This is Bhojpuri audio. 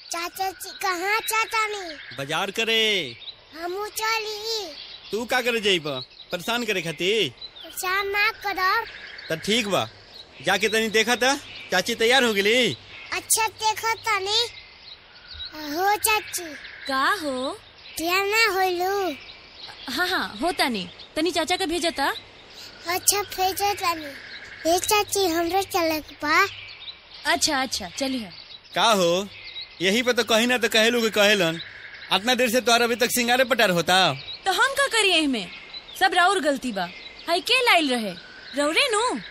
चाचा जी कहाँ चाचा नहीं बाजार करे। हमू चली। तू का करे जाइब परेशान करे खातिर? परेशान ना करो। तो ठीक बा, जाके तनी देखा था चाची तैयार हो गई। अच्छा देखो तनी हो चाची। का हो? तैयार ना होलू? हाँ हाँ होता नहीं, तनी चाचा का भेजा था। अच्छा भेजो तनी। ये चाची हमरे चले के बा। अच्छा अच्छा चलिए। का हो, यही पे तो कहीं ना तो कहेलू के कहेलन, इतना देर से तोहर अभी तक सिंगारे पटार होता। तो हम का करिए, इसमें सब राउर गलती बा। हाई के लाइल रहे रौरे नु।